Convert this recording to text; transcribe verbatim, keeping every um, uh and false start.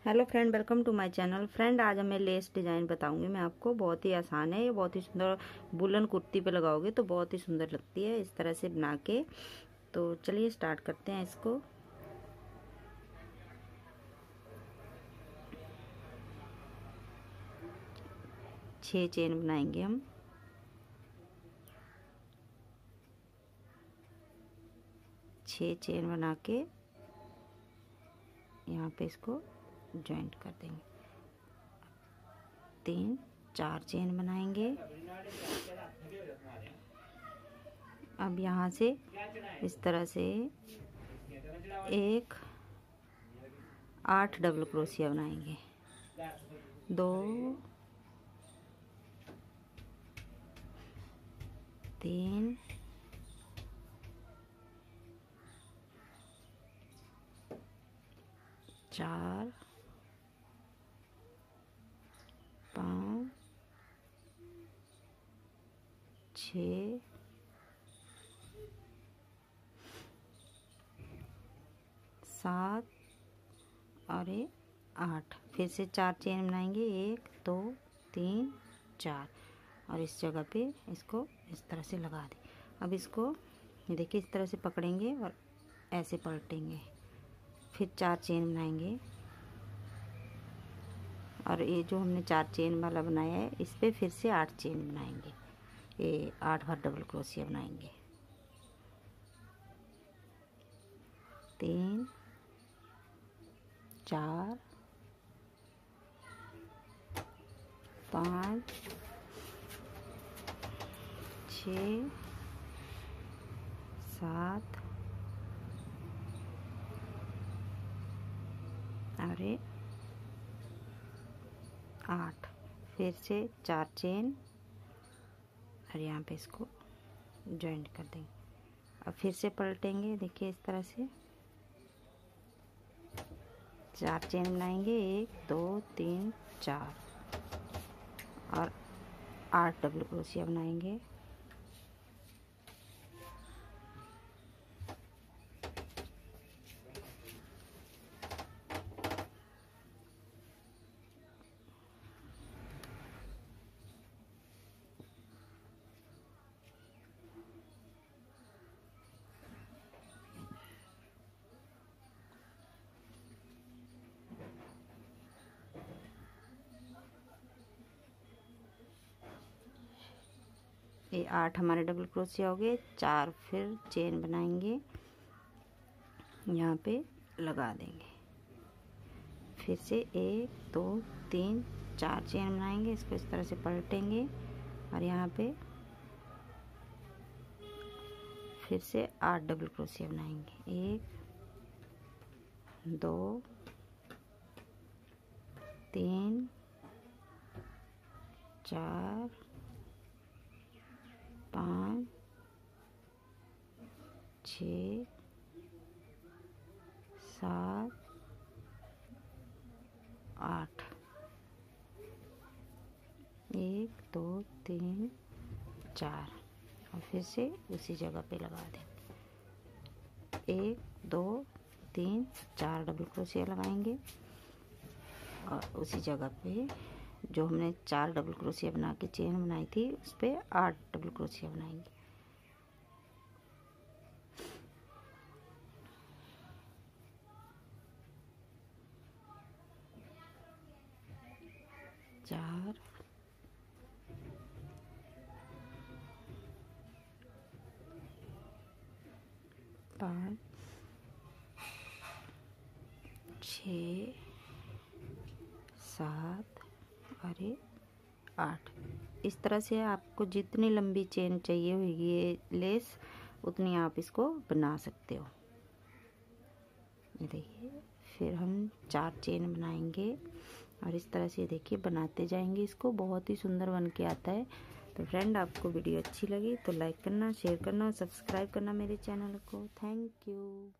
Hello friend, welcome to my channel. Friend, आज मैं less design बताऊंगी मैं आपको। बहुत ही आसान है ये, बहुत ही सुंदर। वुलन कुर्ती पे लगाओगे तो बहुत ही सुंदर लगती है इस तरह से बना के। तो चलिए स्टार्ट करते हैं इसको। छः चेन बनाएंगे हम। छः चेन बना के यहाँ पे इसको जॉइंट कर देंगे। तीन चार चेन बनाएंगे। अब यहाँ से इस तरह से एक आठ डबल क्रोशिया बनाएंगे। दो, तीन, चार, पाँच, छ, सात और ये आठ। फिर से चार चेन बनाएंगे। एक, दो, तीन, चार और इस जगह पे इसको इस तरह से लगा दें। अब इसको देखिए इस तरह से पकड़ेंगे और ऐसे पलटेंगे। फिर चार चेन बनाएंगे और ये जो हमने चार चेन वाला बनाया है इस पे फिर से आठ चेन बनाएंगे। ये आठ बार डबल क्रोशिया बनाएंगे। तीन, चार, पाँच, छः, सात और ये आठ। फिर से चार चेन और यहाँ पे इसको जॉइंट कर देंगे। अब फिर से पलटेंगे। देखिए इस तरह से चार चेन बनाएंगे। एक, दो, तीन, चार और आठ डबल क्रोशिया बनाएंगे। ये आठ हमारे डबल क्रोशिया हो गए। चार फिर चेन बनाएंगे, यहाँ पे लगा देंगे। फिर से एक, दो, तीन, चार चेन बनाएंगे। इसको इस तरह से पलटेंगे और यहाँ पे फिर से आठ डबल क्रोशिया बनाएंगे। एक, दो, तीन, चार, पाँच, छ, सात, आठ। एक, दो, तीन, चार और फिर से उसी जगह पे लगा दें। एक, दो, तीन, चार डबल क्रोशिया लगाएंगे और उसी जगह पे जो हमने चार डबल क्रोशिया बना के चेन बनाई थी उस पे आठ डबल क्रोशिया बनाएंगे। चार, पाँच, छ, सात और ये आठ। इस तरह से आपको जितनी लंबी चेन चाहिए होगी ये लेस उतनी आप इसको बना सकते हो। देखिए फिर हम चार चेन बनाएंगे और इस तरह से देखिए बनाते जाएंगे। इसको बहुत ही सुंदर बन के आता है। तो फ्रेंड, आपको वीडियो अच्छी लगी तो लाइक करना, शेयर करना और सब्सक्राइब करना मेरे चैनल को। Thank you.